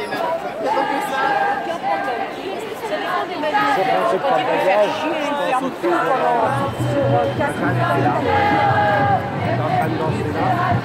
Quand il veut faire chier, il ferme tout pendant sur 4 minutes. en train de danser là.